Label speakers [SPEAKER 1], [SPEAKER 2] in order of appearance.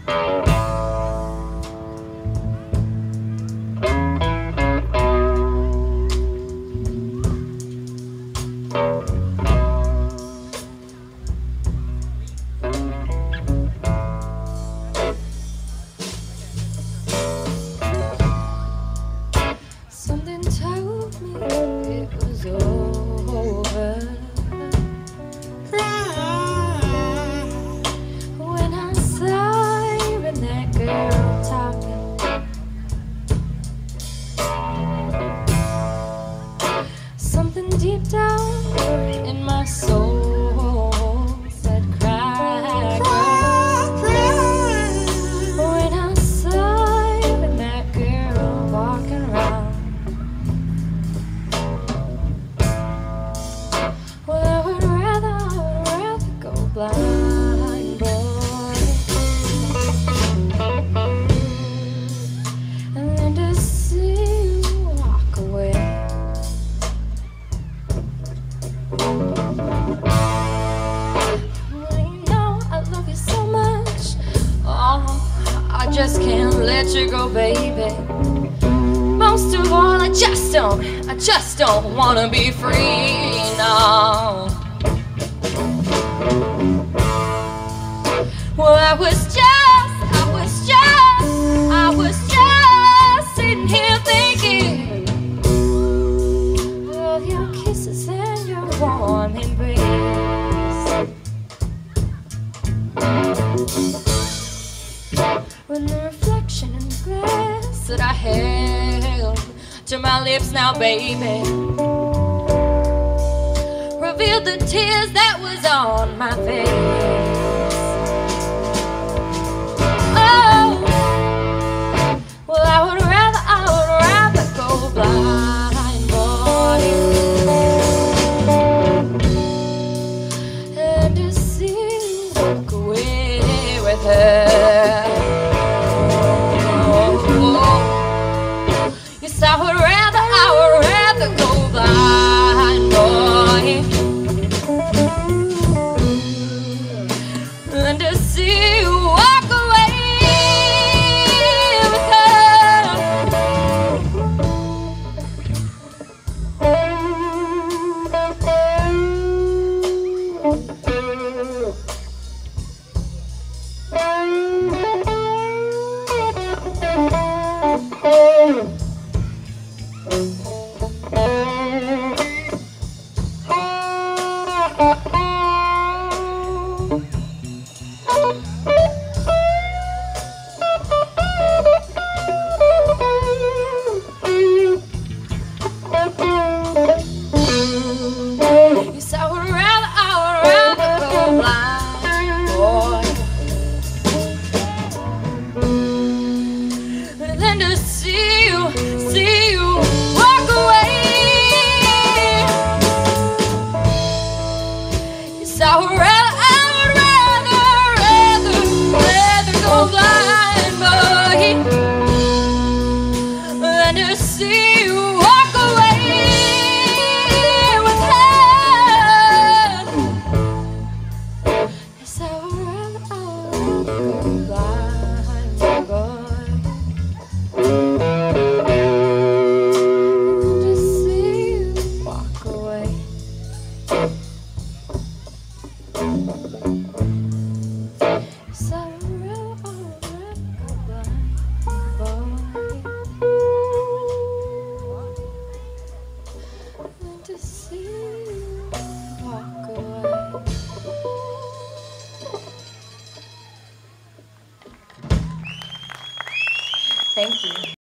[SPEAKER 1] Something told me it was over when I saw you and that girl talking. Something deep down in my soul said cry, cry. When I saw you and that girl walking around. Well, I would rather go blind, boy, and then to see you walk away. Well, you know I love you so much. Oh, I just can't let you go, baby. Most of all, I just don't wanna be free now. Well, I was just sitting here thinking of your kisses and your warm embrace. When the reflection in the glass that I held to my lips now, baby, revealed the tears that was on my face. Oh, well, I would rather go blind, boy, and to see you walk away with her. Yes, I would rather go blind, boy, than to see you walk away with her. Yes, I would rather go blind, boy, than to see you walk away. Yes, I would rather go blind, boy, than to see you walk away with her. Yes, I would rather go blind, boy, than to see you walk away. Yes, I would rather go blind, boy, than to see you walk away. Thank you.